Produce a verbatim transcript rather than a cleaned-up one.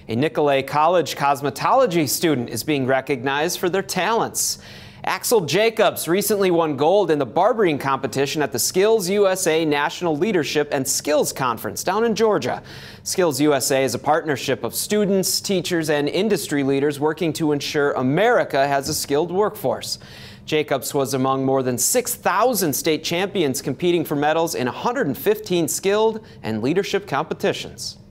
A Nicolet College cosmetology student is being recognized for their talents. Axel Jacobs recently won gold in the barbering competition at the Skills U S A National Leadership and Skills Conference down in Georgia. Skills U S A is a partnership of students, teachers, and industry leaders working to ensure America has a skilled workforce. Jacobs was among more than six thousand state champions competing for medals in one hundred fifteen skilled and leadership competitions.